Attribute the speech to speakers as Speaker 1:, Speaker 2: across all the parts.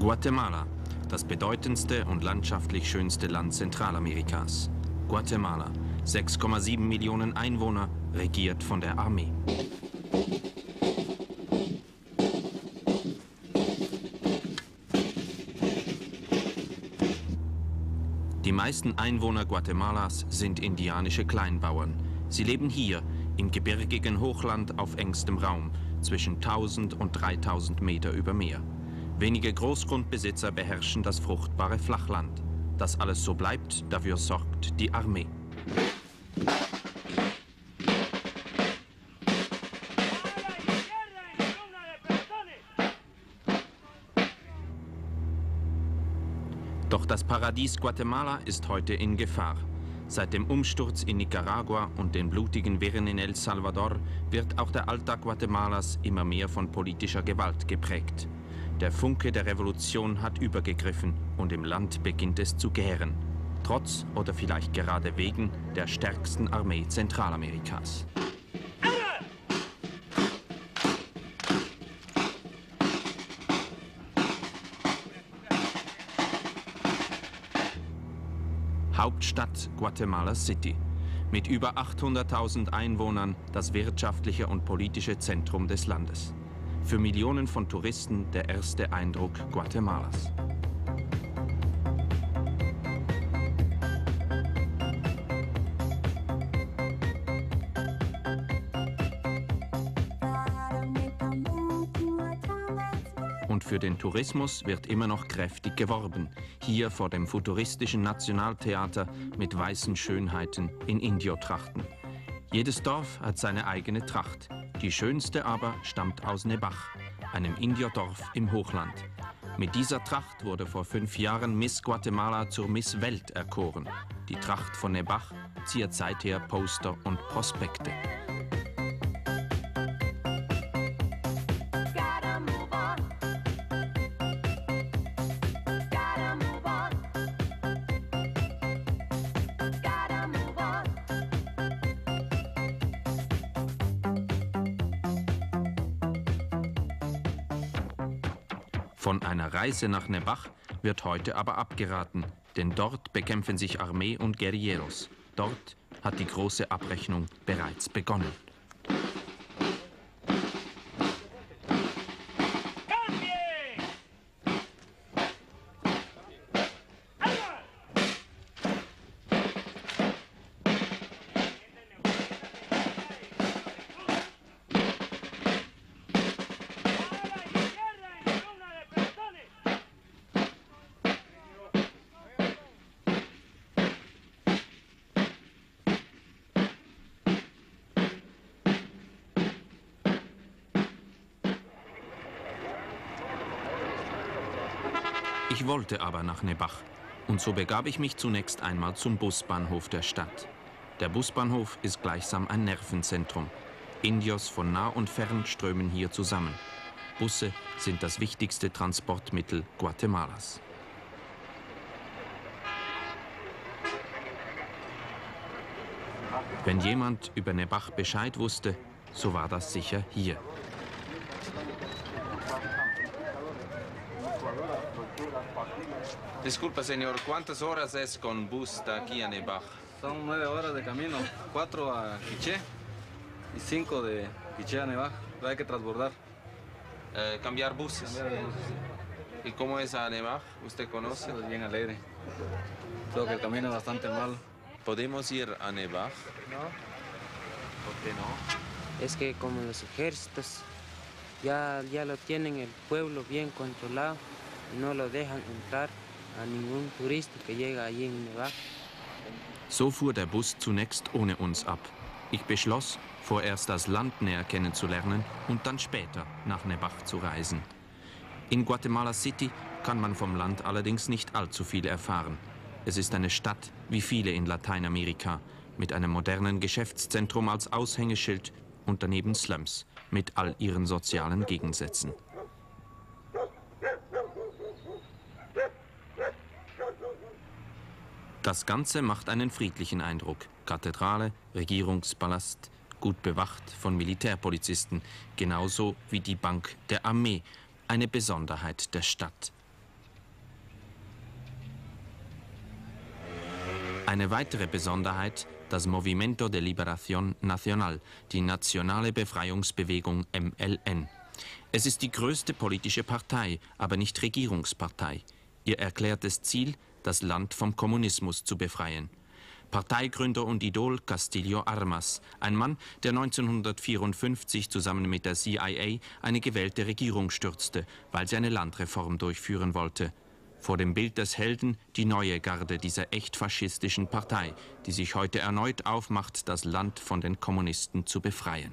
Speaker 1: Guatemala, das bedeutendste und landschaftlich schönste Land Zentralamerikas. Guatemala, 6,7 Millionen Einwohner, regiert von der Armee. Die meisten Einwohner Guatemalas sind indianische Kleinbauern. Sie leben hier im gebirgigen Hochland auf engstem Raum, zwischen 1000 und 3000 Meter über Meer. Wenige Großgrundbesitzer beherrschen das fruchtbare Flachland. Dass alles so bleibt, dafür sorgt die Armee. Doch das Paradies Guatemala ist heute in Gefahr. Seit dem Umsturz in Nicaragua und den blutigen Wirren in El Salvador wird auch der Alltag Guatemalas immer mehr von politischer Gewalt geprägt. Der Funke der Revolution hat übergegriffen und im Land beginnt es zu gären. Trotz oder vielleicht gerade wegen der stärksten Armee Zentralamerikas. Hauptstadt Guatemala City. Mit über 800.000 Einwohnern das wirtschaftliche und politische Zentrum des Landes. Für Millionen von Touristen der erste Eindruck Guatemalas. Und für den Tourismus wird immer noch kräftig geworben. Hier vor dem futuristischen Nationaltheater mit weißen Schönheiten in Indio-Trachten. Jedes Dorf hat seine eigene Tracht. Die schönste aber stammt aus Nebach, einem Indio-Dorf im Hochland. Mit dieser Tracht wurde vor 5 Jahren Miss Guatemala zur Miss Welt erkoren. Die Tracht von Nebach ziert seither Poster und Prospekte. Von einer Reise nach Nebach wird heute aber abgeraten, denn dort bekämpfen sich Armee und Guerilleros. Dort hat die große Abrechnung bereits begonnen. Ich wollte aber nach Nebach und so begab ich mich zunächst einmal zum Busbahnhof der Stadt. Der Busbahnhof ist gleichsam ein Nervenzentrum. Indios von nah und fern strömen hier zusammen. Busse sind das wichtigste Transportmittel Guatemalas. Wenn jemand über Nebach Bescheid wusste, so war das sicher hier.
Speaker 2: Disculpa, señor, ¿cuántas horas es con bus de aquí a Nebach?
Speaker 3: Son 9 horas de camino, 4 a Quiché y 5 de Quiché a Nebach. Pero hay que transbordar.
Speaker 2: Cambiar buses. ¿Y cómo es a Nebach? ¿Usted conoce?
Speaker 3: Es bien alegre. Creo que el camino es bastante malo.
Speaker 2: ¿Podemos ir a Nebach?
Speaker 3: No. ¿Por qué no?
Speaker 4: Es que como los ejércitos ya lo tienen el pueblo bien controlado y no lo dejan entrar a ningún turista que llega allí en Nebach.
Speaker 1: So fuhr der Bus zunächst ohne uns ab. Ich beschloss, vorerst das Land näher kennenzulernen und dann später nach Nebach zu reisen. In Guatemala City kann man vom Land allerdings nicht allzu viel erfahren. Es ist eine Stadt wie viele in Lateinamerika, mit einem modernen Geschäftszentrum als Aushängeschild und daneben Slums mit all ihren sozialen Gegensätzen. Das Ganze macht einen friedlichen Eindruck. Kathedrale, Regierungspalast, gut bewacht von Militärpolizisten, genauso wie die Bank der Armee, eine Besonderheit der Stadt. Eine weitere Besonderheit, das Movimiento de Liberación Nacional, die nationale Befreiungsbewegung MLN. Es ist die größte politische Partei, aber nicht Regierungspartei. Ihr erklärtes Ziel, das Land vom Kommunismus zu befreien. Parteigründer und Idol Castillo Armas, ein Mann, der 1954 zusammen mit der CIA eine gewählte Regierung stürzte, weil sie eine Landreform durchführen wollte. Vor dem Bild des Helden die neue Garde dieser echt faschistischen Partei, die sich heute erneut aufmacht, das Land von den Kommunisten zu befreien.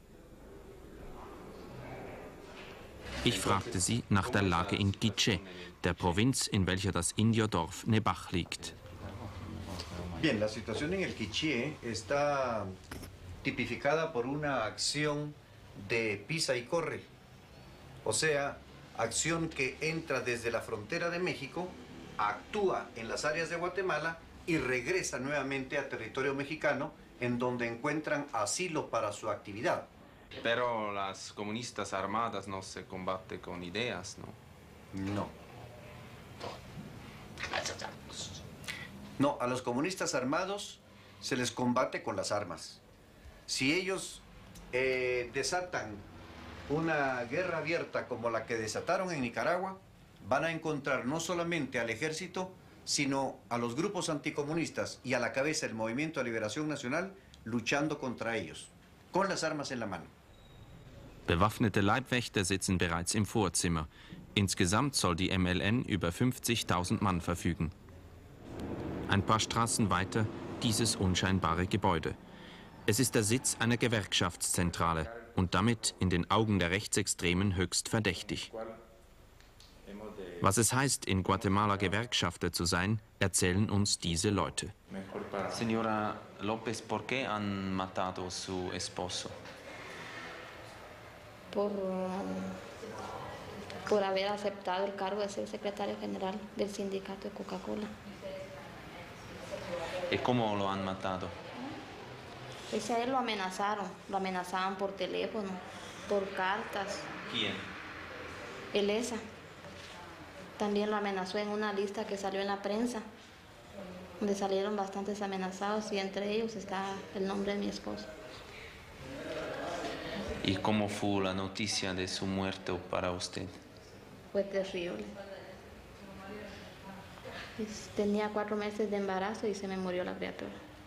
Speaker 1: Ich fragte sie nach der Lage in Quiché, der Provinz, in welcher das Indierdorf Nebaj liegt.
Speaker 5: Bien, la situación en el Quiché está tipificada por una acción de pisa y corre, o sea, acción que entra desde la frontera de México, actúa en las áreas de Guatemala y regresa nuevamente a territorio mexicano, en donde encuentran asilo para su actividad.
Speaker 2: Pero las comunistas armadas no se combaten con ideas, ¿no?
Speaker 5: No. No, a los comunistas armados se les combate con las armas. Si ellos desatan una guerra abierta como la que desataron en Nicaragua, van a encontrar no solamente al ejército, sino a los grupos anticomunistas y a la cabeza del Movimiento de Liberación Nacional luchando contra ellos, con las armas en la mano.
Speaker 1: Bewaffnete Leibwächter sitzen bereits im Vorzimmer. Insgesamt soll die MLN über 50.000 Mann verfügen. Ein paar Straßen weiter dieses unscheinbare Gebäude. Es ist der Sitz einer Gewerkschaftszentrale und damit in den Augen der Rechtsextremen höchst verdächtig. Was es heißt, in Guatemala Gewerkschafter zu sein, erzählen uns diese Leute.
Speaker 2: Señora López, ¿por qué han matado a su esposo?
Speaker 6: Por haber aceptado el cargo de ser secretario general del sindicato de Coca-Cola.
Speaker 2: ¿Y cómo lo han matado?
Speaker 6: Pues a él lo amenazaban por teléfono, por cartas.
Speaker 2: ¿Quién?
Speaker 6: El ESA. También lo amenazó en una lista que salió en la prensa, donde salieron bastantes amenazados y entre ellos está el nombre de mi esposo.
Speaker 2: ¿Y cómo fue la noticia de su muerte para usted?
Speaker 6: Fue terrible. Tenía 4 meses de embarazo y se me murió la criatura.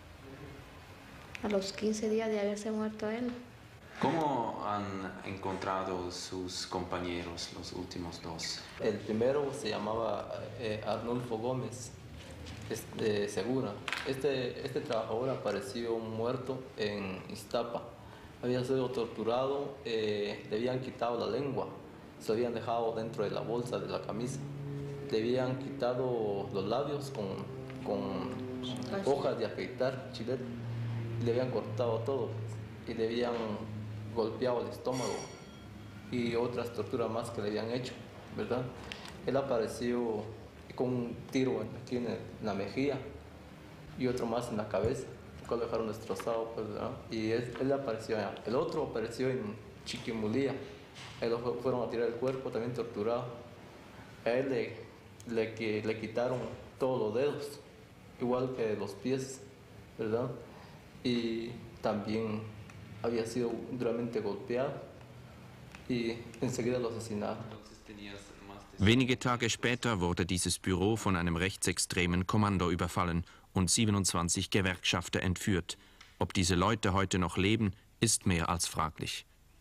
Speaker 6: A los 15 días de haberse muerto él.
Speaker 2: ¿Cómo han encontrado sus compañeros, los últimos dos?
Speaker 7: El primero se llamaba Arnulfo Gómez Segura. Este trabajador apareció muerto en Iztapa. Había sido torturado, le habían quitado la lengua, se lo habían dejado dentro de la bolsa de la camisa. Le habían quitado los labios con hojas de afeitar, chilete. Le habían cortado todo y le habían golpeado el estómago y otras torturas más que le habían hecho, ¿verdad? Él apareció con un tiro aquí en la mejilla y otro más en la cabeza, lo dejaron destrozado, pues, ¿verdad? Y él apareció allá. El otro apareció en Chiquimulía. Él fueron a tirar el cuerpo, también torturado. A él le quitaron todos los dedos, igual que los pies, ¿verdad? Y también había sido duramente golpeado y enseguida lo asesinaron.
Speaker 1: Wenige Tage später wurde dieses Büro von einem rechtsextremen Kommando überfallen und 27 Gewerkschafter entführt. Ob diese Leute heute noch leben, ist mehr als fraglich.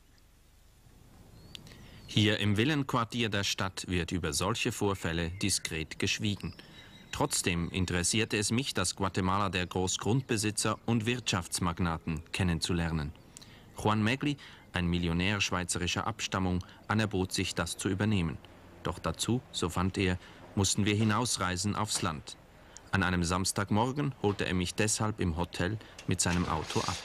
Speaker 1: Hier im Villenquartier der Stadt wird über solche Vorfälle diskret geschwiegen. Trotzdem interessierte es mich, das Guatemala der Großgrundbesitzer und Wirtschaftsmagnaten kennenzulernen. Juan Megli, ein Millionär schweizerischer Abstammung, anerbot sich, das zu übernehmen. Doch dazu, so fand er, mussten wir hinausreisen aufs Land. An einem Samstagmorgen holte er mich deshalb im Hotel mit seinem Auto ab.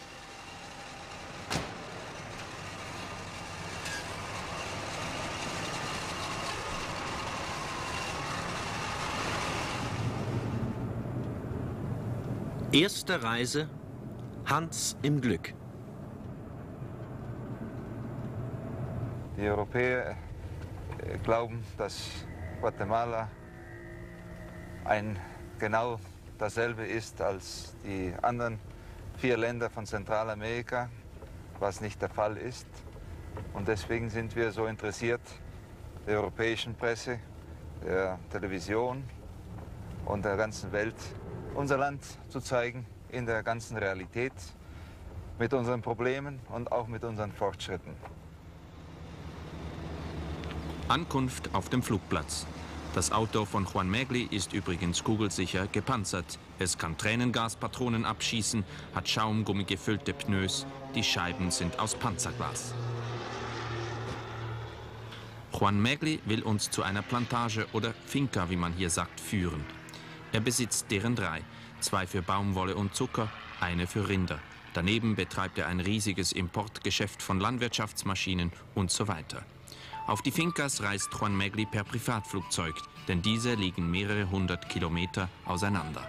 Speaker 8: Erste Reise, Hans im Glück.
Speaker 9: Die Europäer glauben, dass Guatemala ein genau dasselbe ist als die anderen 4 Länder von Zentralamerika, was nicht der Fall ist. Und deswegen sind wir so interessiert, der europäischen Presse, der Television und der ganzen Welt, unser Land zu zeigen in der ganzen Realität, mit unseren Problemen und auch mit unseren Fortschritten.
Speaker 1: Ankunft auf dem Flugplatz. Das Auto von Juan Megli ist übrigens kugelsicher gepanzert. Es kann Tränengaspatronen abschießen, hat schaumgummigefüllte Pneus, die Scheiben sind aus Panzerglas. Juan Megli will uns zu einer Plantage oder Finca, wie man hier sagt, führen. Er besitzt deren 3, 2 für Baumwolle und Zucker, eine für Rinder. Daneben betreibt er ein riesiges Importgeschäft von Landwirtschaftsmaschinen und so weiter. Auf die Fincas reist Juan Megli per Privatflugzeug, denn diese liegen mehrere 100 Kilometer auseinander.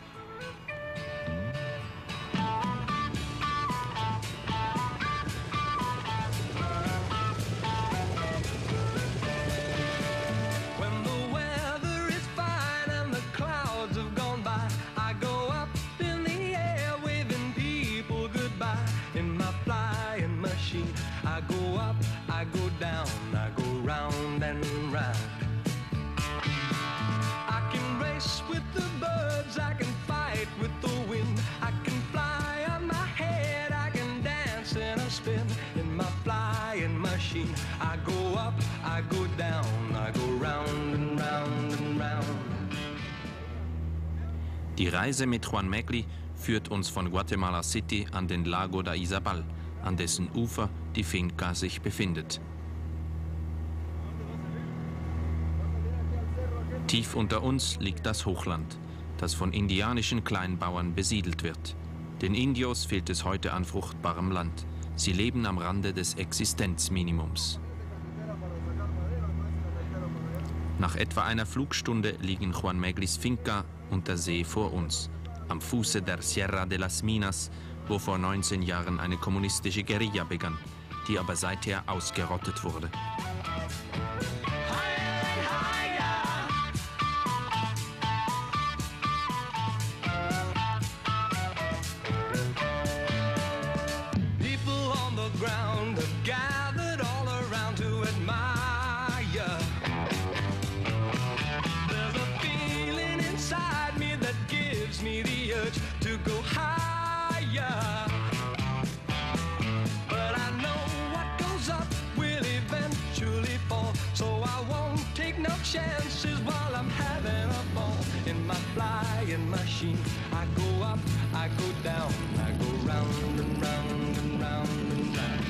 Speaker 1: Die Reise mit Juan Megli führt uns von Guatemala City an den Lago da Izabal, an dessen Ufer die Finca sich befindet. Tief unter uns liegt das Hochland, das von indianischen Kleinbauern besiedelt wird. Den Indios fehlt es heute an fruchtbarem Land. Sie leben am Rande des Existenzminimums. Nach etwa einer Flugstunde liegen Juan Meglis Finca und der See vor uns, am Fuße der Sierra de las Minas, wo vor 19 Jahren eine kommunistische Guerilla begann, die aber seither ausgerottet wurde.
Speaker 10: Chances while I'm having a ball in my flying machine. I go up, I go down, I go round and round and round and round.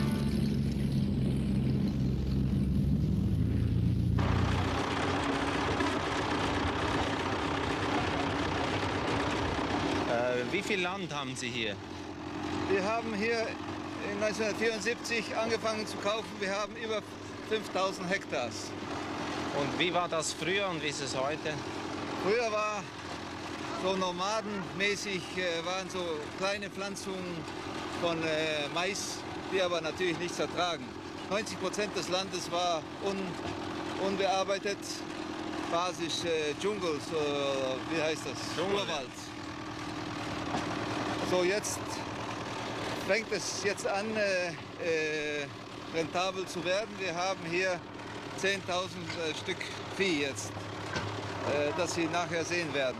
Speaker 11: Wie viel Land haben Sie hier?
Speaker 9: Wir haben hier in 1974 angefangen zu kaufen. Wir haben über 5000 Hektar.
Speaker 11: Und wie war das früher und wie ist es heute?
Speaker 9: Früher war so nomadenmäßig, waren so kleine Pflanzungen von Mais, die aber natürlich nichts ertragen. 90% des Landes war unbearbeitet, basisch Dschungel, wie heißt das? Urwald. So, jetzt fängt es jetzt an, rentabel zu werden. Wir haben hier 10.000 Stück Vieh jetzt, das Sie nachher sehen werden.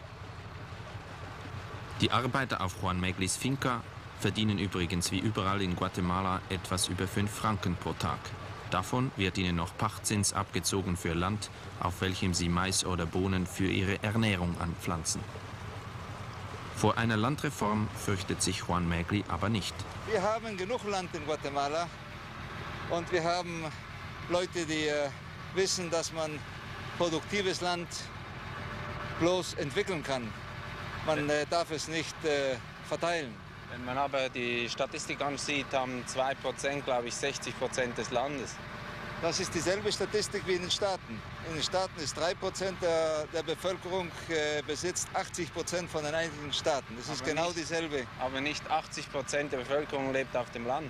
Speaker 1: Die Arbeiter auf Juan Meglis Finca verdienen übrigens wie überall in Guatemala etwas über 5 Franken pro Tag. Davon wird ihnen noch Pachtzins abgezogen für Land, auf welchem sie Mais oder Bohnen für ihre Ernährung anpflanzen. Vor einer Landreform fürchtet sich Juan Megli aber nicht.
Speaker 9: Wir haben genug Land in Guatemala und wir haben Leute, die wissen, dass man produktives Land bloß entwickeln kann. Man darf es nicht verteilen.
Speaker 11: Wenn man aber die Statistik ansieht, haben 2%, glaube ich, 60% des Landes.
Speaker 9: Das ist dieselbe Statistik wie in den Staaten. In den Staaten ist 3% der Bevölkerung besitzt 80% von den Einzelnen Staaten. Das ist genau dieselbe.
Speaker 11: Aber nicht 80% der Bevölkerung lebt auf dem Land.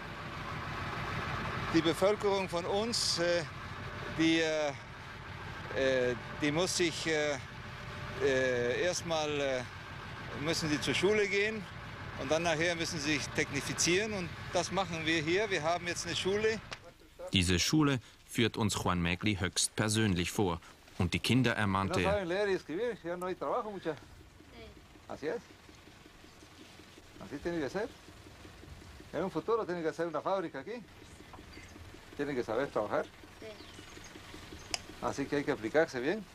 Speaker 9: Die Bevölkerung von uns, die muss sich Erstmal müssen sie zur Schule gehen und dann nachher müssen sie sich technifizieren und das machen wir hier. Wir haben jetzt eine Schule.
Speaker 1: Diese Schule führt uns Juan Mägli höchst persönlich vor und die Kinder ermahnte er.
Speaker 9: Así tiene que ser. En un futuro tiene que hacer una fábrica aquí. Tiene que saber trabajar. Así que hay que aplicarse bien.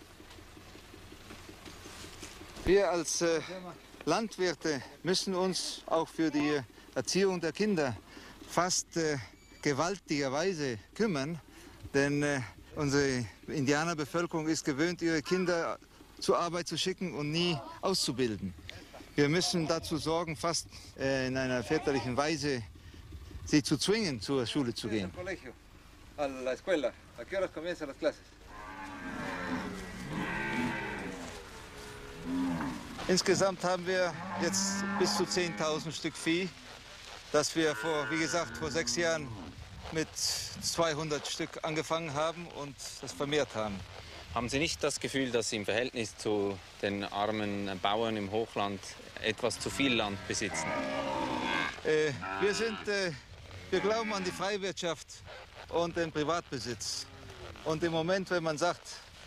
Speaker 9: Wir als Landwirte müssen uns auch für die Erziehung der Kinder fast gewaltigerweise kümmern, denn unsere Indianerbevölkerung ist gewöhnt, ihre Kinder zur Arbeit zu schicken und nie auszubilden. Wir müssen dazu sorgen, fast in einer väterlichen Weise sie zu zwingen, zur Schule zu gehen. Insgesamt haben wir jetzt bis zu 10.000 Stück Vieh, das wir wie gesagt, vor 6 Jahren mit 200 Stück angefangen haben und das vermehrt haben.
Speaker 11: Haben Sie nicht das Gefühl, dass Sie im Verhältnis zu den armen Bauern im Hochland etwas zu viel Land besitzen?
Speaker 9: Wir glauben an die Freiwirtschaft und den Privatbesitz. Und im Moment, wenn man sagt,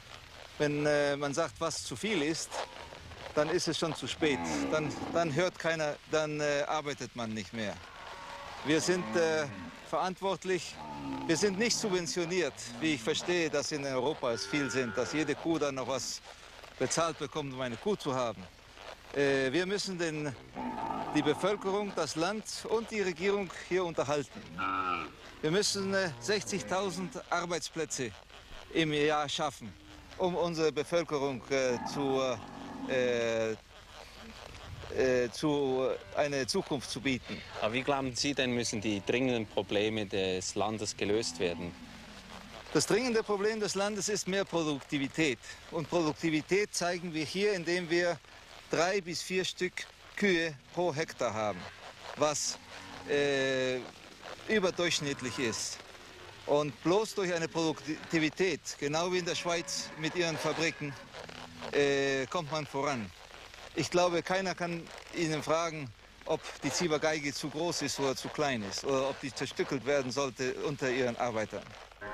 Speaker 9: was zu viel ist, dann ist es schon zu spät. Dann hört keiner, dann arbeitet man nicht mehr. Wir sind verantwortlich. Wir sind nicht subventioniert, wie ich verstehe, dass in Europa es viel sind, dass jede Kuh dann noch was bezahlt bekommt, um eine Kuh zu haben. Wir müssen die Bevölkerung, das Land und die Regierung hier unterhalten. Wir müssen 60.000 Arbeitsplätze im Jahr schaffen, um unsere Bevölkerung eine Zukunft zu bieten.
Speaker 11: Aber wie glauben Sie denn, müssen die dringenden Probleme des Landes gelöst werden?
Speaker 9: Das dringende Problem des Landes ist mehr Produktivität. Und Produktivität zeigen wir hier, indem wir 3 bis 4 Stück Kühe pro Hektar haben, was überdurchschnittlich ist. Und bloß durch eine Produktivität, genau wie in der Schweiz mit ihren Fabriken, kommt man voran. Ich glaube, keiner kann Ihnen fragen, ob die Zibergeige zu groß ist oder zu klein ist oder ob die zerstückelt werden sollte unter Ihren Arbeitern.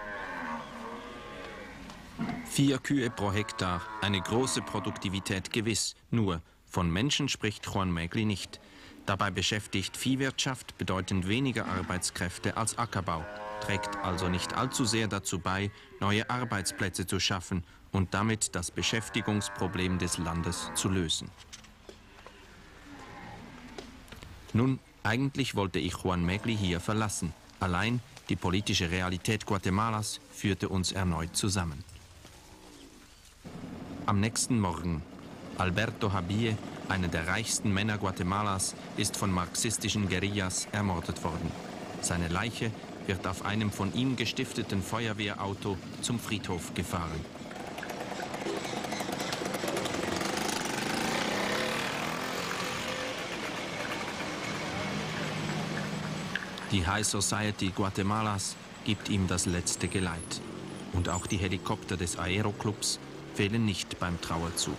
Speaker 1: 4 Kühe pro Hektar, eine große Produktivität gewiss. Nur, von Menschen spricht Juan Mägli nicht. Dabei beschäftigt Viehwirtschaft bedeutend weniger Arbeitskräfte als Ackerbau, trägt also nicht allzu sehr dazu bei, neue Arbeitsplätze zu schaffen und damit das Beschäftigungsproblem des Landes zu lösen. Nun, eigentlich wollte ich Juan Mägli hier verlassen. Allein die politische Realität Guatemalas führte uns erneut zusammen. Am nächsten Morgen. Alberto Habille, einer der reichsten Männer Guatemalas, ist von marxistischen Guerillas ermordet worden. Seine Leiche wird auf einem von ihm gestifteten Feuerwehrauto zum Friedhof gefahren. Die High Society Guatemalas gibt ihm das letzte Geleit. Und auch die Helikopter des Aeroclubs fehlen nicht beim Trauerzug.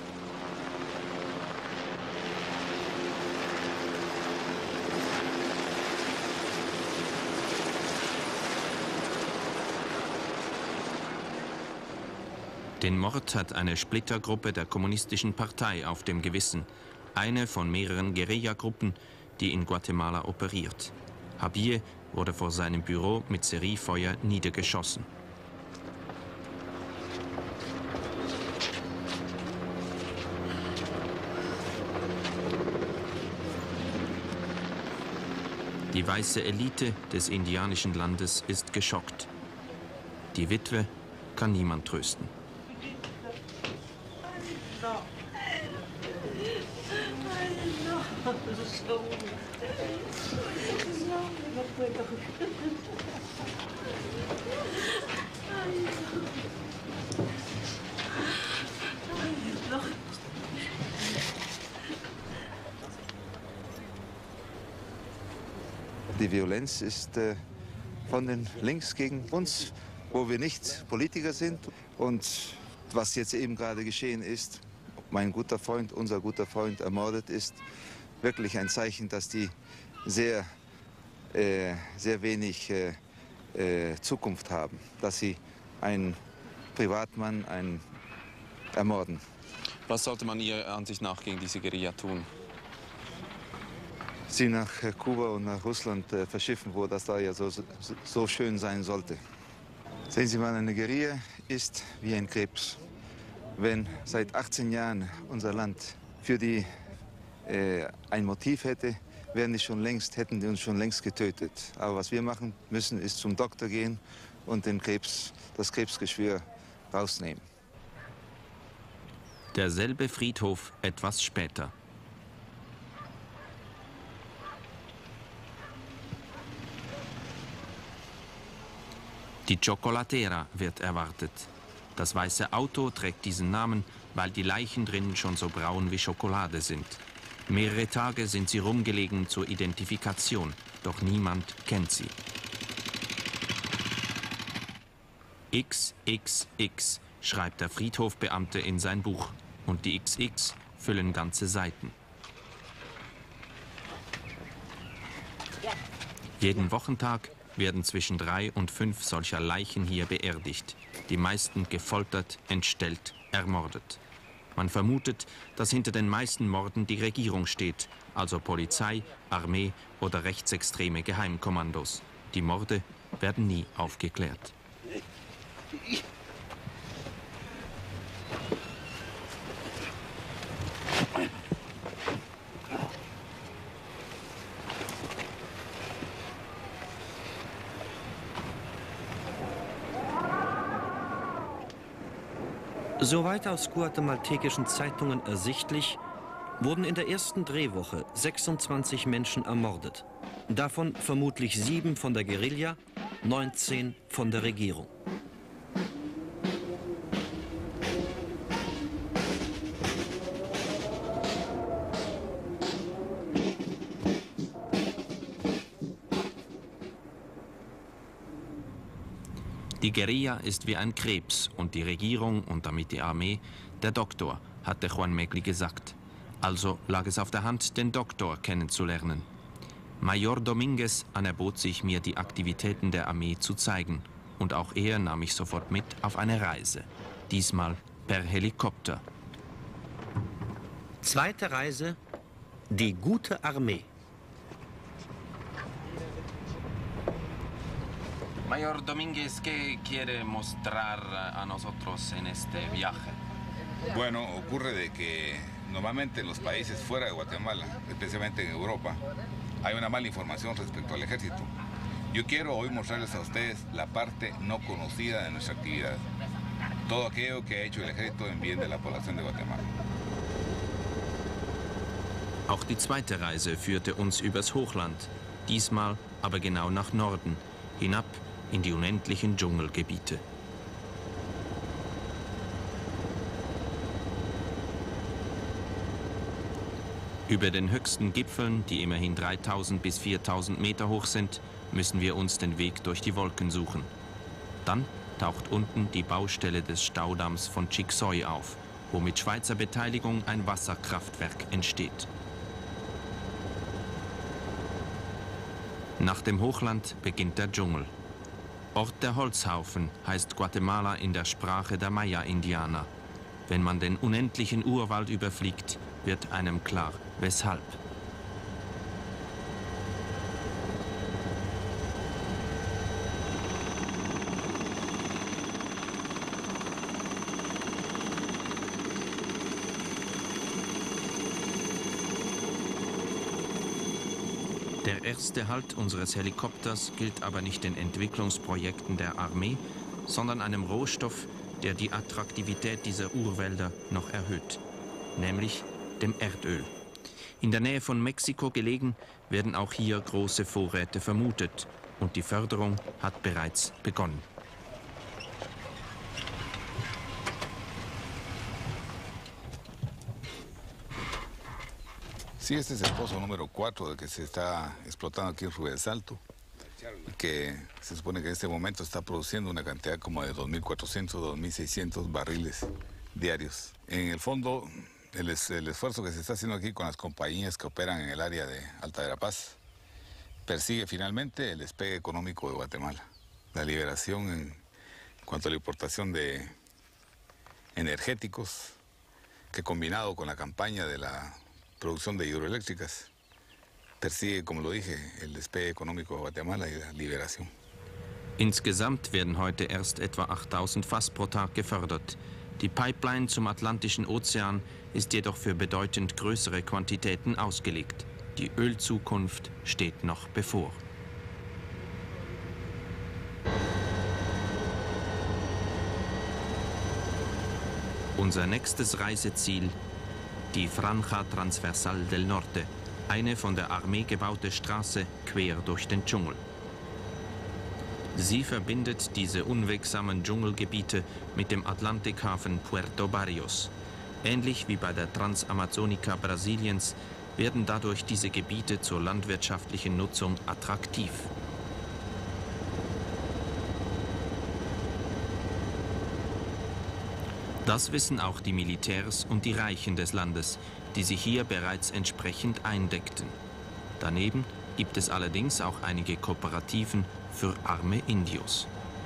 Speaker 1: Den Mord hat eine Splittergruppe der Kommunistischen Partei auf dem Gewissen. Eine von mehreren Guerillagruppen, die in Guatemala operiert. Habille wurde vor seinem Büro mit Seriefeuer niedergeschossen. Die weiße Elite des indianischen Landes ist geschockt. Die Witwe kann niemand trösten.
Speaker 9: Die Violenz ist von den Links gegen uns, wo wir nicht Politiker sind. Und was jetzt eben gerade geschehen ist, mein guter Freund, unser guter Freund ermordet ist, wirklich ein Zeichen, dass die sehr wenig Zukunft haben, dass sie einen Privatmann ermorden.
Speaker 11: Was sollte man Ihrer Ansicht nach gegen diese Guerilla tun?
Speaker 9: Sie nach Kuba und nach Russland verschiffen, wo das da ja so schön sein sollte. Sehen Sie mal, eine Guerilla ist wie ein Krebs. Wenn seit 18 Jahren unser Land für die ein Motiv hätte, hätten die uns schon längst getötet. Aber was wir machen müssen, ist zum Doktor gehen und das Krebsgeschwür rausnehmen.
Speaker 1: Derselbe Friedhof etwas später. Die Chocolatera wird erwartet. Das weiße Auto trägt diesen Namen, weil die Leichen drin schon so braun wie Schokolade sind. Mehrere Tage sind sie rumgelegen zur Identifikation, doch niemand kennt sie. XXX, schreibt der Friedhofbeamte in sein Buch. Und die XX füllen ganze Seiten. Jeden Wochentag werden zwischen 3 und 5 solcher Leichen hier beerdigt. Die meisten gefoltert, entstellt, ermordet. Man vermutet, dass hinter den meisten Morden die Regierung steht, also Polizei, Armee oder rechtsextreme Geheimkommandos. Die Morde werden nie aufgeklärt.
Speaker 8: Soweit aus guatemaltekischen Zeitungen ersichtlich, wurden in der ersten Drehwoche 26 Menschen ermordet. Davon vermutlich 7 von der Guerilla, 19 von der Regierung.
Speaker 1: Die Guerilla ist wie ein Krebs und die Regierung und damit die Armee der Doktor, hatte Juan Megli gesagt. Also lag es auf der Hand, den Doktor kennenzulernen. Major Dominguez anerbot sich, mir die Aktivitäten der Armee zu zeigen. Und auch er nahm mich sofort mit auf eine Reise. Diesmal per Helikopter.
Speaker 8: Zweite Reise, die gute Armee.
Speaker 1: Major Dominguez, ¿qué quiere mostrar a nosotros en este viaje?
Speaker 12: Bueno, ocurre de que normalmente en los países fuera de Guatemala, especialmente en Europa, hay una mala información respecto al ejército. Yo quiero hoy mostrarles a ustedes la parte no conocida de nuestra actividad. Todo aquello que ha hecho el ejército en bien de la población de Guatemala.
Speaker 1: Auch die zweite Reise führte uns übers Hochland. Diesmal aber genau nach Norden, hinab in die unendlichen Dschungelgebiete. Über den höchsten Gipfeln, die immerhin 3000 bis 4000 Meter hoch sind, müssen wir uns den Weg durch die Wolken suchen. Dann taucht unten die Baustelle des Staudamms von Chicxoy auf, wo mit Schweizer Beteiligung ein Wasserkraftwerk entsteht. Nach dem Hochland beginnt der Dschungel. Ort der Holzhaufen heißt Guatemala in der Sprache der Maya-Indianer. Wenn man den unendlichen Urwald überfliegt, wird einem klar, weshalb. Der erste Halt unseres Helikopters gilt aber nicht den Entwicklungsprojekten der Armee, sondern einem Rohstoff, der die Attraktivität dieser Urwälder noch erhöht, nämlich dem Erdöl. In der Nähe von Mexiko gelegen, werden auch hier große Vorräte vermutet und die Förderung hat bereits begonnen.
Speaker 12: Sí, este es el pozo número 4 que se está explotando aquí en Rubesalto, que se supone que en este momento está produciendo una cantidad como de 2.400, 2.600 barriles diarios. En el fondo el esfuerzo que se está haciendo aquí con las compañías que operan en el área de Alta Verapaz persigue finalmente el despegue económico de Guatemala, la liberación en cuanto a la importación de energéticos, que combinado con la campaña de la producción de hidroeléctricas, persigue, como lo dije, el despegue económico de Guatemala y la liberación.
Speaker 1: Insgesamt werden heute erst etwa 8000 Fass pro Tag gefördert. Die Pipeline zum Atlantischen Ozean ist jedoch für bedeutend größere Quantitäten ausgelegt. Die Ölzukunft steht noch bevor. Unser nächstes Reiseziel, die Franja Transversal del Norte, eine von der Armee gebaute Straße quer durch den Dschungel. Sie verbindet diese unwegsamen Dschungelgebiete mit dem Atlantikhafen Puerto Barrios. Ähnlich wie bei der Transamazonica Brasiliens werden dadurch diese Gebiete zur landwirtschaftlichen Nutzung attraktiv. Das wissen auch die Militärs und die Reichen des Landes, die sich hier bereits entsprechend eindeckten. Daneben gibt es allerdings auch einige Kooperativen für arme Indios.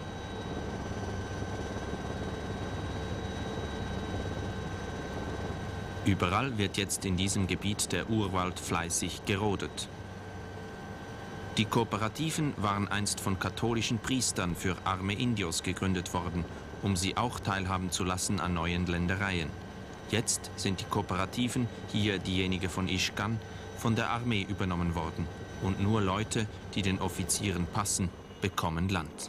Speaker 1: Überall wird jetzt in diesem Gebiet der Urwald fleißig gerodet. Die Kooperativen waren einst von katholischen Priestern für arme Indios gegründet worden, um sie auch teilhaben zu lassen an neuen Ländereien. Jetzt sind die Kooperativen, hier diejenige von Ixcan, von der Armee übernommen worden. Und nur Leute, die den Offizieren passen, bekommen Land.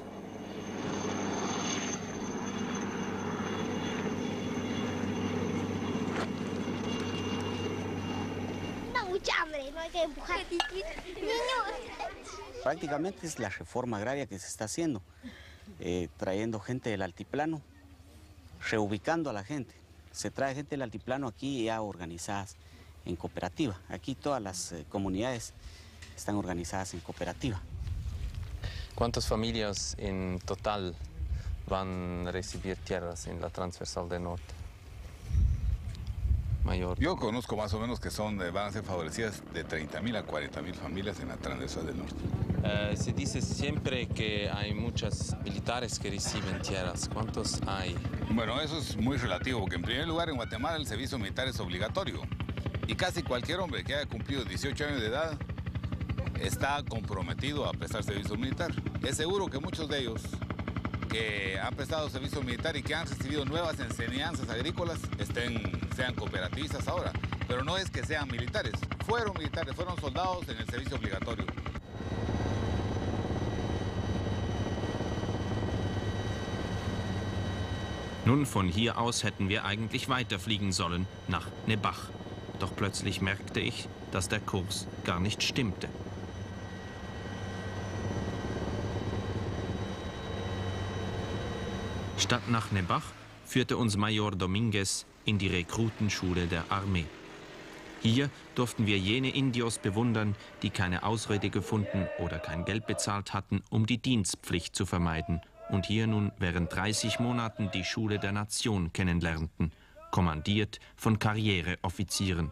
Speaker 13: Prácticamente es la reforma agraria que se está haciendo, trayendo gente del altiplano, reubicando a la gente. Se trae gente del altiplano aquí ya organizadas en cooperativa. Aquí todas las comunidades están organizadas en cooperativa.
Speaker 11: ¿Cuántas familias en total van a recibir tierras en la Transversal del Norte? Mayor.
Speaker 12: Yo conozco más o menos que van a ser favorecidas de 30.000 a 40.000 familias en la Transversal del Norte.
Speaker 11: Se dice siempre que hay muchos militares que reciben tierras. ¿Cuántos hay?
Speaker 12: Bueno, eso es muy relativo, porque en primer lugar en Guatemala el servicio militar es obligatorio. Y casi cualquier hombre que haya cumplido 18 años de edad está comprometido a prestar servicio militar. Es seguro que muchos de ellos que han prestado servicio militar y que han recibido nuevas enseñanzas agrícolas sean cooperativistas ahora. Pero no es que sean militares, fueron soldados en el servicio obligatorio.
Speaker 1: Nun, von hier aus hätten wir eigentlich weiterfliegen sollen, nach Nebach. Doch plötzlich merkte ich, dass der Kurs gar nicht stimmte. Statt nach Nebach führte uns Major Dominguez in die Rekrutenschule der Armee. Hier durften wir jene Indios bewundern, die keine Ausrede gefunden oder kein Geld bezahlt hatten, um die Dienstpflicht zu vermeiden und hier nun während 30 Monaten die Schule der Nation kennenlernten, kommandiert von Karriereoffizieren.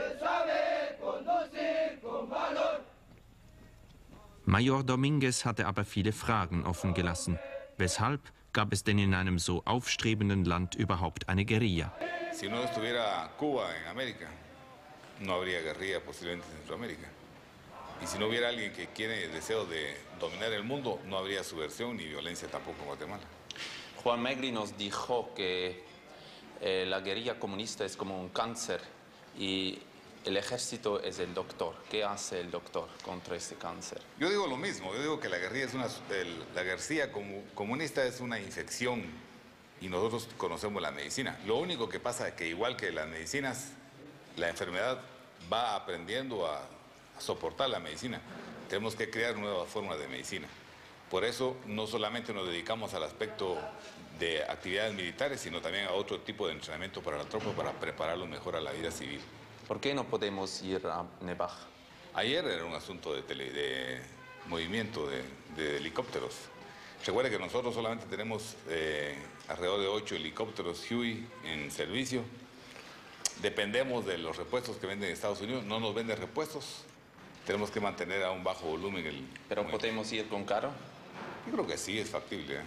Speaker 1: Major Dominguez hatte aber viele Fragen offen gelassen. Weshalb gab es denn in einem so aufstrebenden Land überhaupt eine Guerilla?
Speaker 12: Si no estuviera Cuba en América, no habría guerrilla posiblemente en Centroamérica. Y si no hubiera alguien que tiene el deseo de dominar el mundo, no habría subversión ni violencia tampoco en Guatemala.
Speaker 11: Juan Megri nos dijo que la guerrilla comunista es como un cáncer y el ejército es el doctor. ¿Qué hace el doctor contra este cáncer?
Speaker 12: Yo digo lo mismo, yo digo que la guerrilla comunista es una infección y nosotros conocemos la medicina. Lo único que pasa es que igual que las medicinas, la enfermedad va aprendiendo a soportar la medicina. Tenemos que crear nuevas formas de medicina. Por eso no solamente nos dedicamos al aspecto de actividades militares, sino también a otro tipo de entrenamiento para la tropa para prepararlos mejor a la vida civil.
Speaker 11: ¿Por qué no podemos ir a Nebach?
Speaker 12: Ayer era un asunto de movimiento de helicópteros. Recuerda que nosotros solamente tenemos alrededor de 8 helicópteros Huey en servicio dependemos de los repuestos que venden en Estados Unidos, no nos venden repuestos. Tenemos que mantener a un bajo volumen el...
Speaker 11: ¿Pero podemos ir con carro?
Speaker 12: Yo creo que sí, es factible.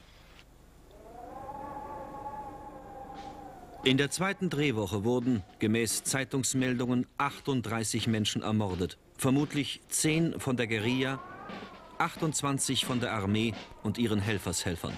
Speaker 8: In der zweiten Drehwoche wurden, gemäß Zeitungsmeldungen, 38 Menschen ermordet. Vermutlich 10 von der Guerilla, 28 von der Armee und ihren Helfershelfern.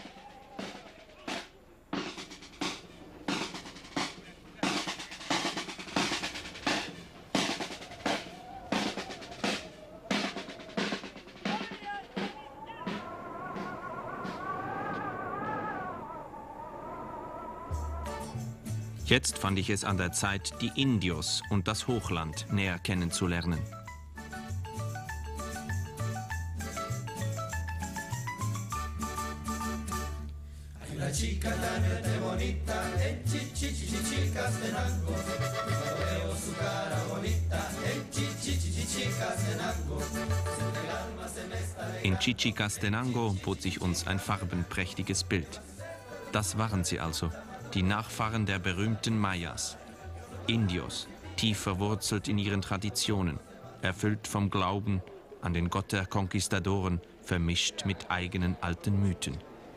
Speaker 1: Jetzt fand ich es an der Zeit, die Indios und das Hochland näher kennenzulernen. In Chichicastenango bot sich uns ein farbenprächtiges Bild. Das waren sie also, die Nachfahren der berühmten Mayas. Indios, tief verwurzelt in ihren Traditionen, erfüllt vom Glauben an den Gott der Konquistadoren, vermischt mit eigenen alten Mythen.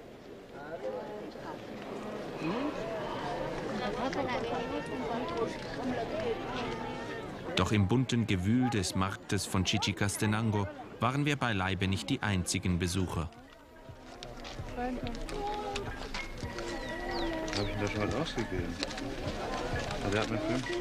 Speaker 1: Doch im bunten Gewühl des Marktes von Chichicastenango waren wir beileibe nicht die einzigen Besucher.
Speaker 9: Habe ich ihn da schon mal ausgegeben? Ah, der hat mir 50,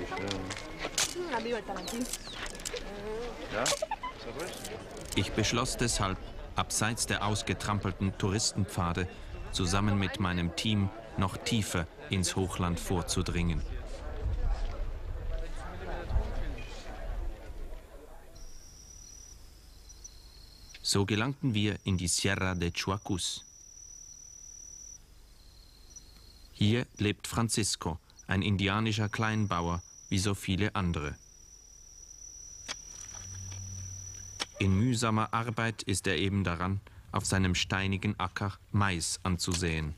Speaker 9: ja. Ja?
Speaker 1: Ich beschloss deshalb, abseits der ausgetrampelten Touristenpfade, zusammen mit meinem Team noch tiefer ins Hochland vorzudringen. So gelangten wir in die Sierra de Chuacus. Hier lebt Francisco, ein indianischer Kleinbauer, wie so viele andere. In mühsamer Arbeit ist er eben daran, auf seinem steinigen Acker Mais anzusehen.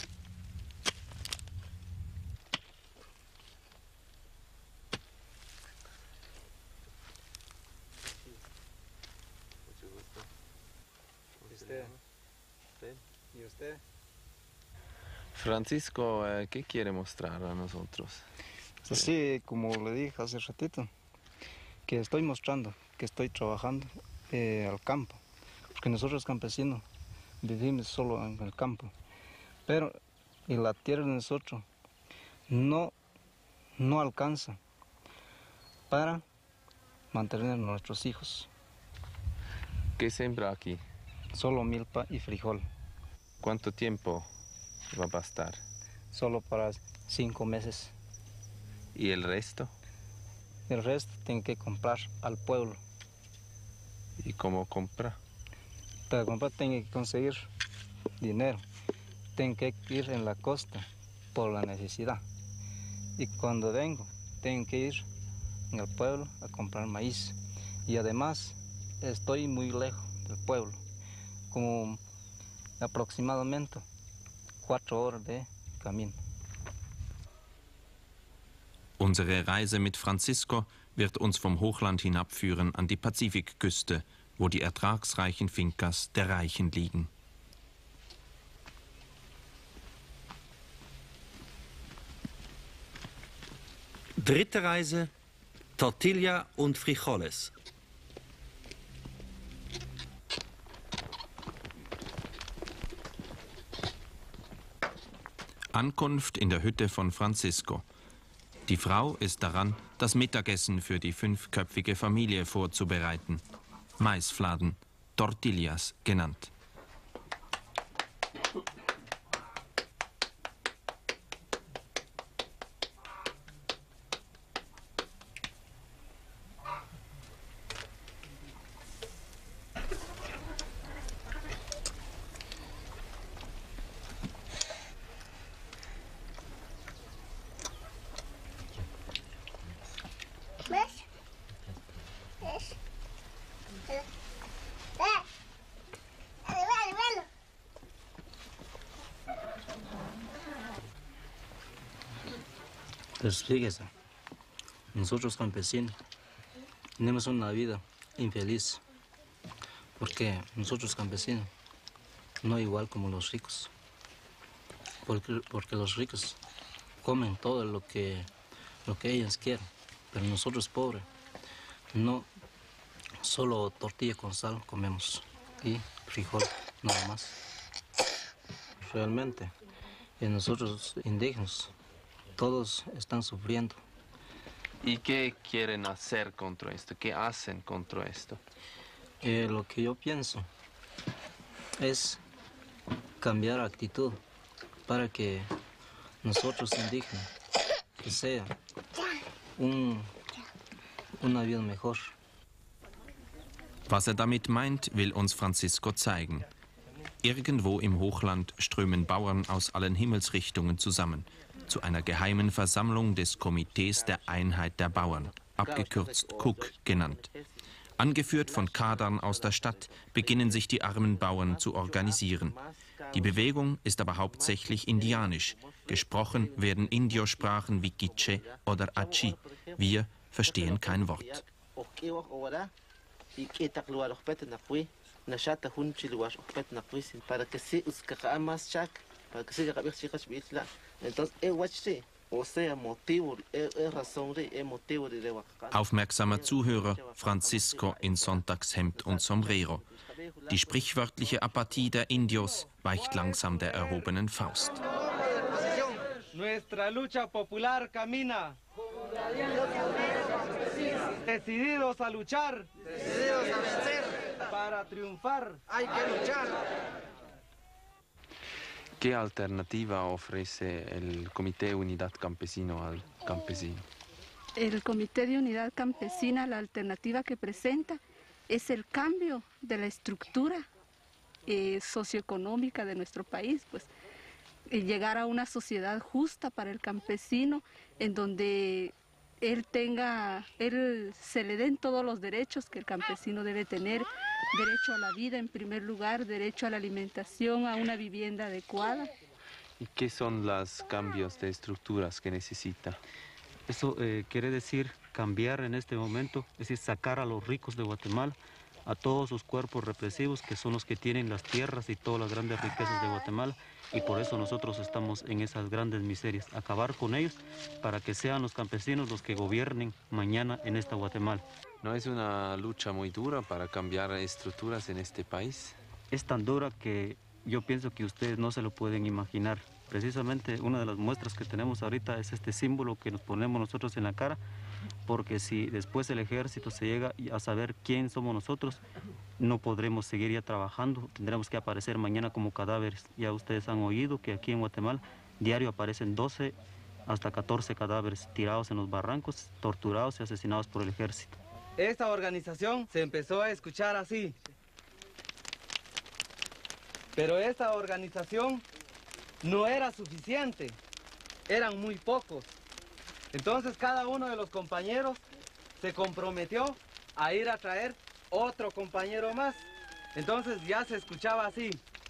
Speaker 2: Francisco, ¿qué quiere mostrar a nosotros?
Speaker 14: Así como le dije hace ratito, que estoy mostrando, que estoy trabajando al campo, porque nosotros campesinos vivimos solo en el campo, pero en la tierra de nosotros no alcanza para mantener a nuestros hijos.
Speaker 2: ¿Qué siembra aquí?
Speaker 14: Solo milpa y frijol.
Speaker 2: ¿Cuánto tiempo va a bastar?
Speaker 14: Solo para 5 meses.
Speaker 2: ¿Y el resto?
Speaker 14: El resto tiene que comprar al pueblo.
Speaker 2: ¿Y cómo compra?
Speaker 14: Para comprar tiene que conseguir dinero. Tengo que ir en la costa por la necesidad. Y cuando vengo, tengo que ir en el pueblo a comprar maíz. Y además estoy muy lejos del pueblo, como aproximadamente 4 horas de camino.
Speaker 1: Unsere Reise mit Francisco wird uns vom Hochland hinabführen an die Pazifikküste, wo die ertragsreichen Fincas der Reichen liegen.
Speaker 8: Dritte Reise, Tortilla und Frijoles.
Speaker 1: Ankunft in der Hütte von Francisco. Die Frau ist daran, das Mittagessen für die 5-köpfige Familie vorzubereiten. Maisfladen, Tortillas genannt.
Speaker 14: Pues fíjese, nosotros campesinos tenemos una vida infeliz, porque nosotros campesinos no igual como los ricos, porque los ricos comen todo lo que ellos quieren, pero nosotros pobres no, solo tortilla con sal comemos y frijol nada más. Realmente nosotros indígenas todos están sufriendo.
Speaker 11: ¿Y qué quieren hacer contra esto? ¿Qué hacen contra esto?
Speaker 14: Lo que yo pienso es cambiar actitud para que nosotros indígenas que sea una vida mejor.
Speaker 1: Was damit meint, will uns Francisco zeigen. Irgendwo im Hochland strömen Bauern aus allen Himmelsrichtungen zusammen, zu einer geheimen Versammlung des Komitees der Einheit der Bauern, abgekürzt KUK genannt. Angeführt von Kadern aus der Stadt beginnen sich die armen Bauern zu organisieren. Die Bewegung ist aber hauptsächlich indianisch. Gesprochen werden Indiosprachen wie Quiché oder Achi. Wir verstehen kein Wort. Aufmerksamer Zuhörer Francisco in Sonntagshemd und Sombrero. Die sprichwörtliche Apathie der Indios weicht langsam der erhobenen Faust.
Speaker 15: Nuestra lucha popular camina. Decididos a luchar. Decididos a vencer. Para triunfar hay que luchar.
Speaker 11: ¿Qué alternativa ofrece el Comité de Unidad Campesino al campesino?
Speaker 16: El Comité de Unidad Campesina, la alternativa que presenta es el cambio de la estructura socioeconómica de nuestro país, pues llegar a una sociedad justa para el campesino, en donde él se le den todos los derechos que el campesino debe tener, derecho a la vida en primer lugar, derecho a la alimentación, a una vivienda adecuada.
Speaker 11: ¿Y qué son los cambios de estructuras que necesita?
Speaker 17: Eso quiere decir cambiar en este momento, es decir, sacar a los ricos de Guatemala, a todos sus cuerpos represivos, que son los que tienen las tierras y todas las grandes riquezas de Guatemala, y por eso nosotros estamos en esas grandes miserias, acabar con ellos para que sean los campesinos los que gobiernen mañana en esta Guatemala.
Speaker 11: ¿No es una lucha muy dura para cambiar estructuras en este país?
Speaker 17: Es tan dura que yo pienso que ustedes no se lo pueden imaginar. Precisamente una de las muestras que tenemos ahorita es este símbolo que nos ponemos nosotros en la cara, porque si después el ejército se llega a saber quién somos nosotros, no podremos seguir ya trabajando, tendremos que aparecer mañana como cadáveres. Ya ustedes han oído que aquí en Guatemala diario aparecen 12 hasta 14 cadáveres tirados en los barrancos, torturados y asesinados por el ejército.
Speaker 15: Esta organización se empezó a escuchar así, pero esta organización no era suficiente, eran muy pocos. Entonces cada uno de los compañeros se comprometió a ir a traer otro compañero más. Entonces ya se escuchaba así.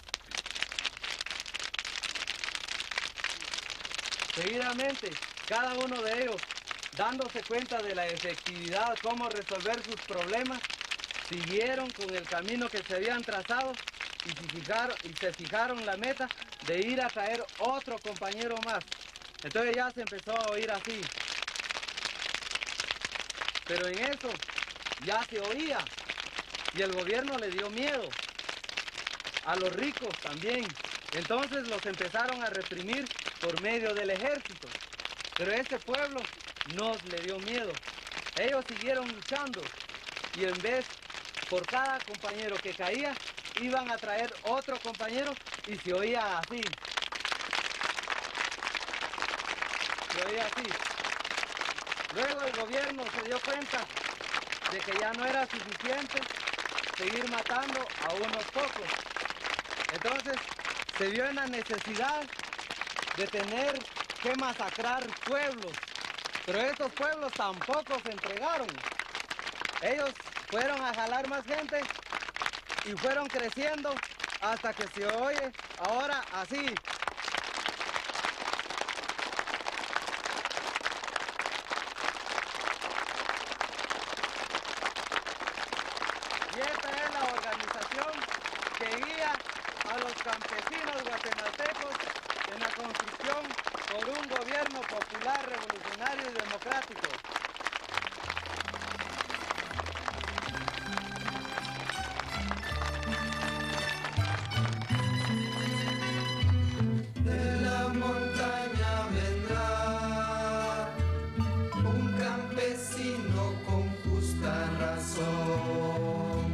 Speaker 15: Seguidamente, cada uno de ellos, dándose cuenta de la efectividad, cómo resolver sus problemas, siguieron con el camino que se habían trazado y se fijaron la meta de ir a traer otro compañero más. Entonces ya se empezó a oír así. Pero en eso ya se oía y el gobierno le dio miedo. A los ricos también. Entonces los empezaron a reprimir por medio del ejército. Pero este pueblo no le dio miedo. Ellos siguieron luchando y en vez, por cada compañero que caía, iban a traer otro compañero y se oía así. Se oía así. Luego el gobierno se dio cuenta de que ya no era suficiente seguir matando a unos pocos. Entonces se vio en la necesidad de tener que masacrar pueblos. Pero estos pueblos tampoco se entregaron. Ellos fueron a jalar más gente y fueron creciendo hasta que se oye ahora así. democrático.
Speaker 10: De la montaña vendrá un campesino con justa razón.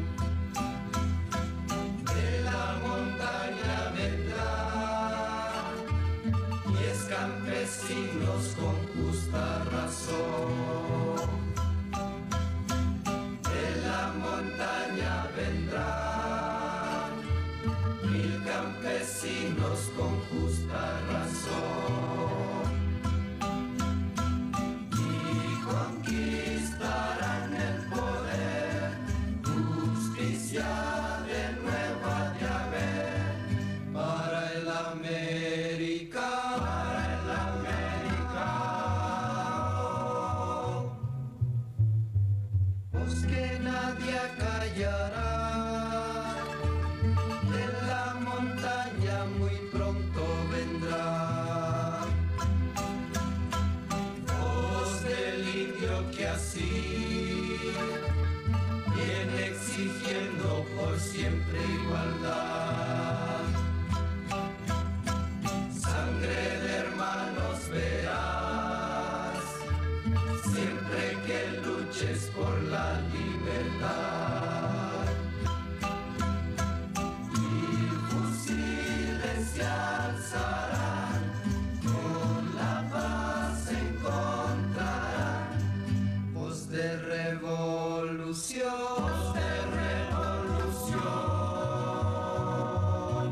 Speaker 10: De la montaña vendrá 10 campesinos con justa razón. De la montaña vendrán 1000 campesinos con justa razón. Y conquistarán el poder, justicia de nuevo ha de haber para el América, para el América. Pues que nadie acallará, de la montaña muy pronto vendrá. Voz del indio que así viene exigiendo por siempre igualdad. Sangre de hermanos verás, siempre que luches por la libertad. Y fusiles se alzarán, con la paz se encontrarán. Voz de revolución, voz de revolución.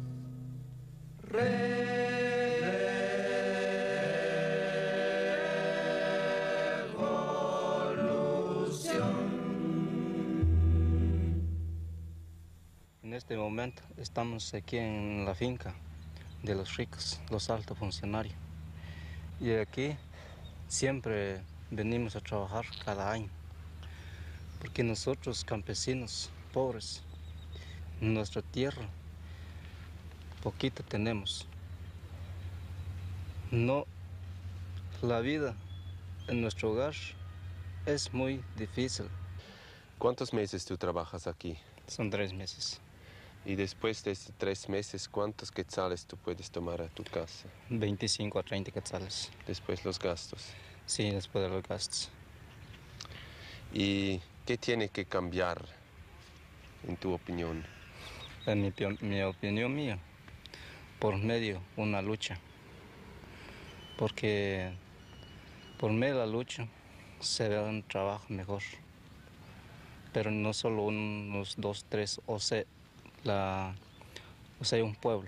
Speaker 14: En este momento estamos aquí en la finca de los ricos, los altos funcionarios. Y aquí siempre venimos a trabajar cada año, porque nosotros campesinos pobres, en nuestra tierra, poquito tenemos. No, la vida en nuestro hogar es muy difícil.
Speaker 18: ¿Cuántos meses tú trabajas aquí?
Speaker 14: Son 3 meses.
Speaker 18: Y después de estos 3 meses, ¿cuántos quetzales tú puedes tomar a tu casa?
Speaker 14: 25 a 30 quetzales.
Speaker 18: Después los gastos.
Speaker 14: Sí, después de los gastos.
Speaker 18: ¿Y qué tiene que cambiar, en tu opinión?
Speaker 14: En mi opinión mía, por medio de una lucha. Porque por medio de la lucha se ve un trabajo mejor. Pero no solo unos 2, 3, o sea, un pueblo,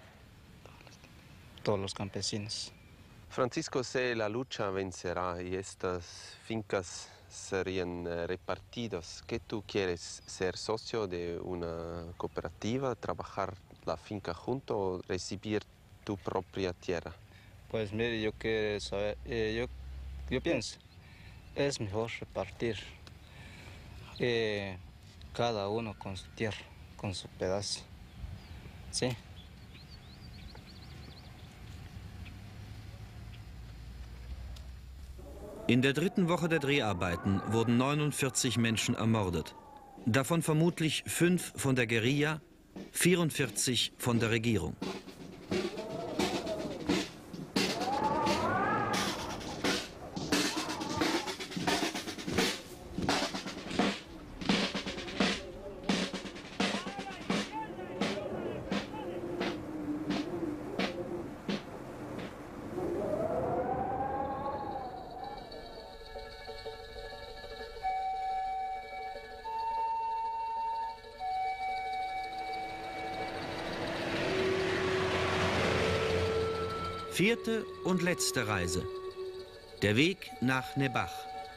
Speaker 14: todos los campesinos.
Speaker 18: Francisco, si la lucha vencerá y estas fincas serían repartidas, ¿qué tú quieres? ¿Ser socio de una cooperativa, trabajar la finca junto o recibir tu propia tierra?
Speaker 14: Pues mire, yo quiero saber, yo pienso, es mejor repartir, cada uno con su tierra, con su pedazo, ¿sí?
Speaker 8: In der 3. Woche der Dreharbeiten wurden 49 Menschen ermordet. Davon vermutlich 5 von der Guerilla, 44 von der Regierung. Vierte und letzte Reise. Der Weg nach Nebach.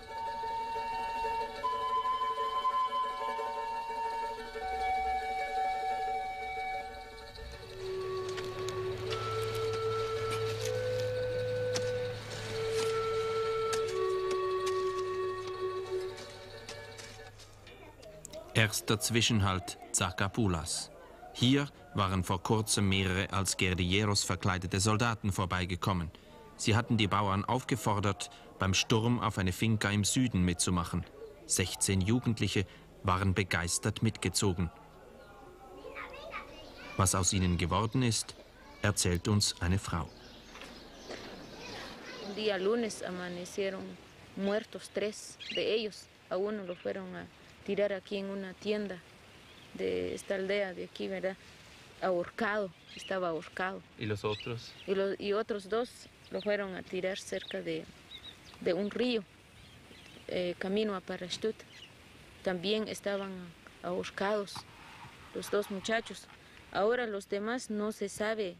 Speaker 1: Erster Zwischenhalt Zacapulas. Hier waren vor kurzem mehrere als Guerilleros verkleidete Soldaten vorbeigekommen. Sie hatten die Bauern aufgefordert, beim Sturm auf eine Finca im Süden mitzumachen. 16 Jugendliche waren begeistert mitgezogen. Was aus ihnen geworden ist, erzählt uns eine Frau.
Speaker 19: Un día lunes amanecieron muertos 3 de ellos. A uno lo fueron a tirar aquí en una tienda de esta aldea de aquí, ¿verdad? Ahorcado, estaba ahorcado.
Speaker 7: ¿Y los otros?
Speaker 19: Y otros 2 lo fueron a tirar cerca de un río, camino a Parastut. También estaban ahorcados los 2 muchachos. Ahora los demás no se sabe.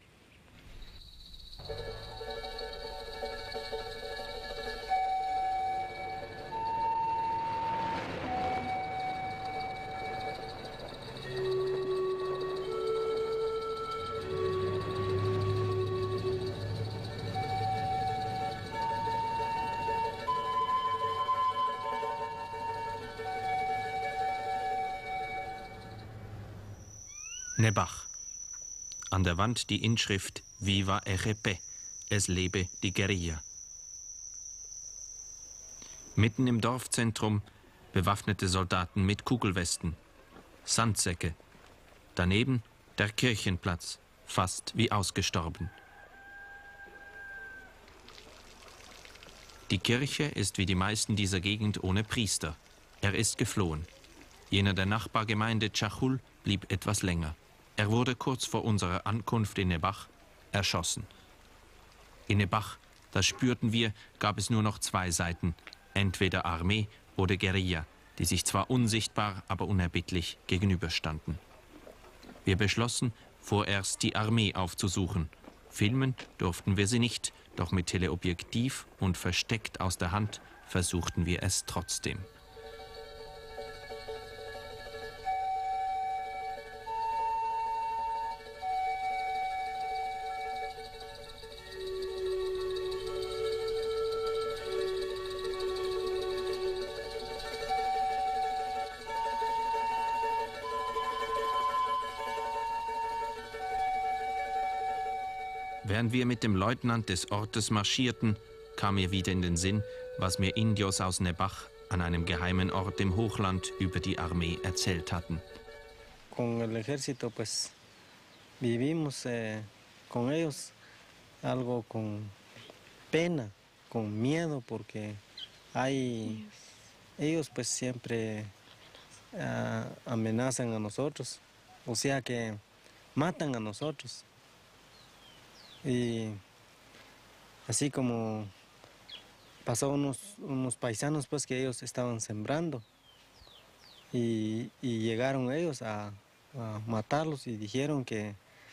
Speaker 1: Nebach. An der Wand die Inschrift Viva EGP, es lebe die Guerilla. Mitten im Dorfzentrum bewaffnete Soldaten mit Kugelwesten, Sandsäcke. Daneben der Kirchenplatz, fast wie ausgestorben. Die Kirche ist wie die meisten dieser Gegend ohne Priester. Er ist geflohen. Jener der Nachbargemeinde Chachul blieb etwas länger. Er wurde kurz vor unserer Ankunft in Nebach erschossen. In Nebach, das spürten wir, gab es nur noch 2 Seiten, entweder Armee oder Guerilla, die sich zwar unsichtbar, aber unerbittlich gegenüberstanden. Wir beschlossen, vorerst die Armee aufzusuchen. Filmen durften wir sie nicht, doch mit Teleobjektiv und versteckt aus der Hand versuchten wir es trotzdem. Während wir mit dem Leutnant des Ortes marschierten, kam mir wieder in den Sinn, was mir Indios aus Nebach an einem geheimen Ort im Hochland über die Armee erzählt hatten.
Speaker 14: Con el ejército pues vivimos con ellos algo con pena, con miedo porque ellos pues siempre amenazan a nosotros, o sea que matan a nosotros. Y así como pasó unos paisanos pues que ellos estaban sembrando y llegaron ellos a matarlos y dijeron que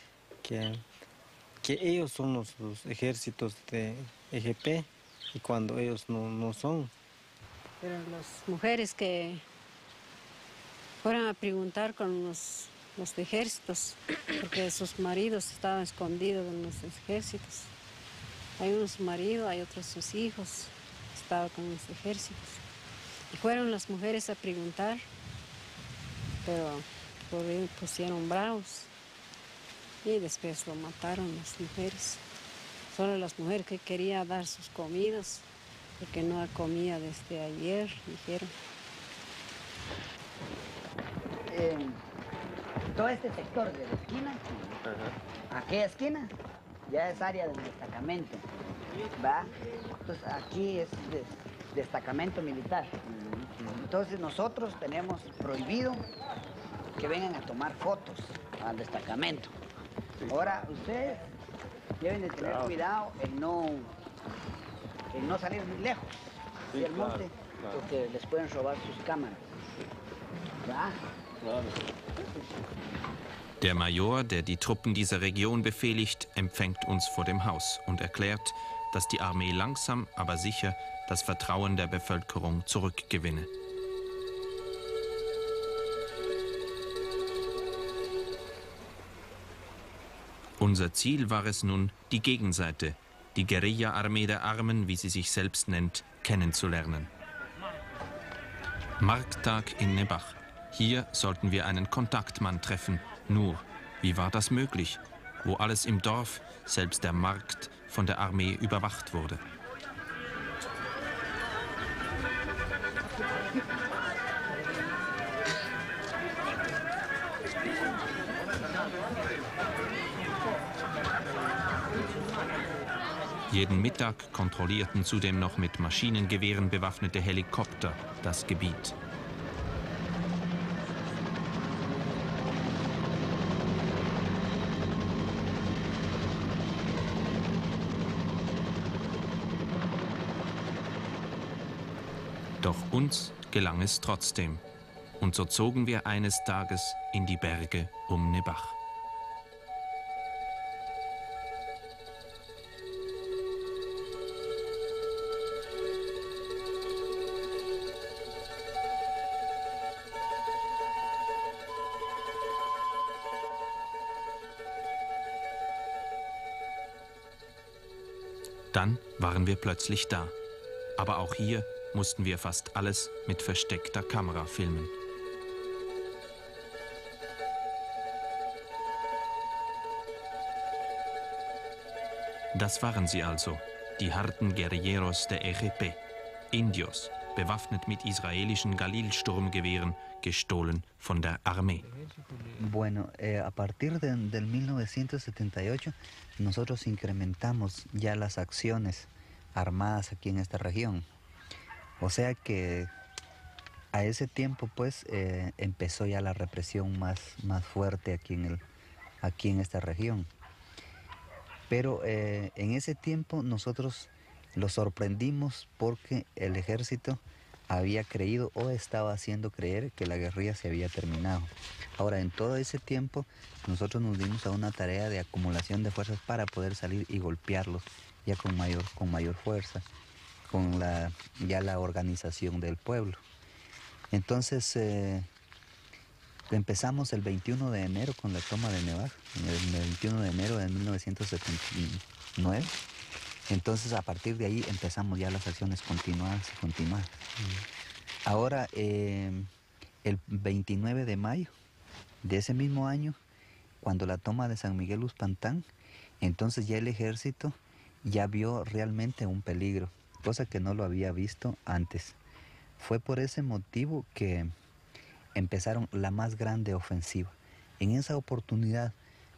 Speaker 14: ellos son los ejércitos de EGP y cuando ellos no son.
Speaker 20: Pero las mujeres que fueron a preguntar con los ejércitos, porque sus maridos estaban escondidos en los ejércitos. Hay unos maridos, hay otros sus hijos, estaban con los ejércitos. Y fueron las mujeres a preguntar, pero por ahí pusieron bravos y después lo mataron las mujeres. Solo las mujeres que querían dar sus comidas, porque no comía desde ayer, dijeron.
Speaker 21: Todo este sector de la esquina, aquella esquina, ya es área del destacamento, ¿va? Entonces aquí es destacamento militar. Entonces nosotros tenemos prohibido que vengan a tomar fotos al destacamento. Ahora ustedes deben de tener cuidado en no salir muy lejos del monte, porque les pueden robar sus cámaras, ¿va?
Speaker 1: Der Major, der die Truppen dieser Region befehligt, empfängt uns vor dem Haus und erklärt, dass die Armee langsam, aber sicher das Vertrauen der Bevölkerung zurückgewinne. Unser Ziel war es nun, die Gegenseite, die Guerilla-Armee der Armen, wie sie sich selbst nennt, kennenzulernen. Markttag in Nebach. Hier sollten wir einen Kontaktmann treffen. Nur, wie war das möglich? Wo alles im Dorf, selbst der Markt, von der Armee überwacht wurde. Jeden Mittag kontrollierten zudem noch mit Maschinengewehren bewaffnete Helikopter das Gebiet. Doch uns gelang es trotzdem. Und so zogen wir eines Tages in die Berge um Nebach. Dann waren wir plötzlich da. Aber auch hier mussten wir fast alles mit versteckter Kamera filmen. Das waren sie also, die harten Guerilleros der EGP, Indios, bewaffnet mit israelischen Galil-Sturmgewehren, gestohlen von der Armee.
Speaker 3: Bueno, a partir del 1978 nosotros incrementamos ya las acciones armadas aquí en esta región. O sea que a ese tiempo pues empezó ya la represión más fuerte aquí en esta región. Pero en ese tiempo nosotros lo sorprendimos porque el ejército había creído o estaba haciendo creer que la guerrilla se había terminado. Ahora, en todo ese tiempo nosotros nos dimos a una tarea de acumulación de fuerzas para poder salir y golpearlos ya con mayor fuerza, con ya la organización del pueblo. Entonces empezamos el 21 de enero con la toma de Nebach, el 21 de enero de 1979. Entonces a partir de ahí empezamos ya las acciones continuadas. Ahora el 29 de mayo de ese mismo año, cuando la toma de San Miguel Uspantán, entonces ya el ejército ya vio realmente un peligro, cosa que no lo había visto antes. Fue por ese motivo que empezaron la más grande ofensiva. En esa oportunidad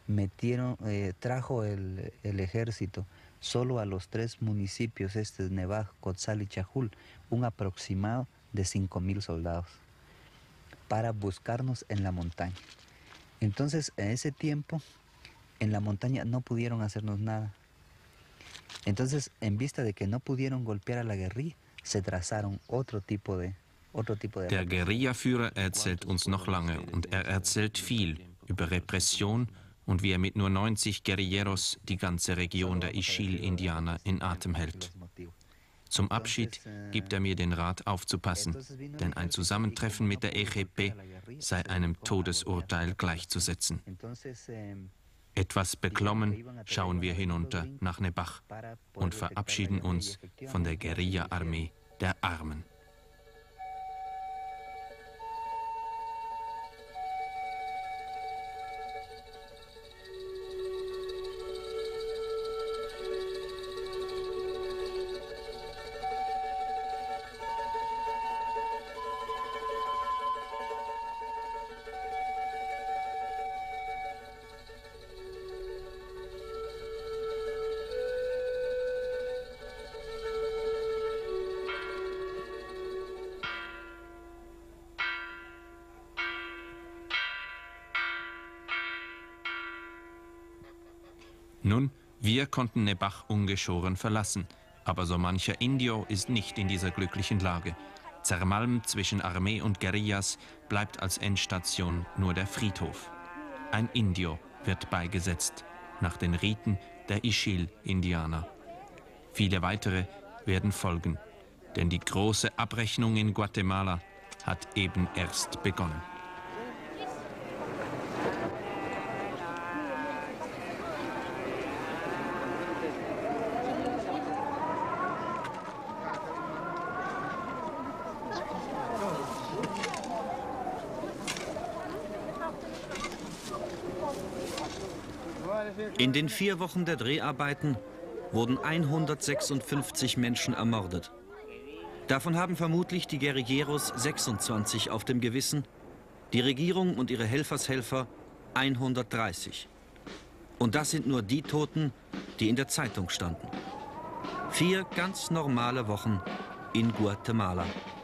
Speaker 3: trajo el ejército solo a los 3 municipios, Nebach, Cotzal y Chajul, un aproximado de 5.000 soldados para buscarnos en la montaña. Entonces, en ese tiempo, en la montaña no pudieron hacernos nada. Entonces, en vista de que no pudieron golpear a la guerrilla, se trazaron otro tipo de
Speaker 1: Der Guerillaführer erzählt uns noch lange und er erzählt viel über Repression und wie er mit nur 90 Guerilleros die ganze Region der Ixil-Indianer in Atem hält. Zum Abschied gibt er mir den Rat aufzupassen, denn ein Zusammentreffen mit der EGP sei einem Todesurteil gleichzusetzen. Etwas beklommen schauen wir hinunter nach Nebach und verabschieden uns von der Guerilla-Armee der Armen. Nun, wir konnten Nebach ungeschoren verlassen, aber so mancher Indio ist nicht in dieser glücklichen Lage. Zermalmt zwischen Armee und Guerillas bleibt als Endstation nur der Friedhof. Ein Indio wird beigesetzt, nach den Riten der Ixil-Indianer. Viele weitere werden folgen, denn die große Abrechnung in Guatemala hat eben erst begonnen.
Speaker 8: In den 4 Wochen der Dreharbeiten wurden 156 Menschen ermordet. Davon haben vermutlich die Guerilleros 26 auf dem Gewissen, die Regierung und ihre Helfershelfer 130. Und das sind nur die Toten, die in der Zeitung standen. 4 ganz normale Wochen in Guatemala.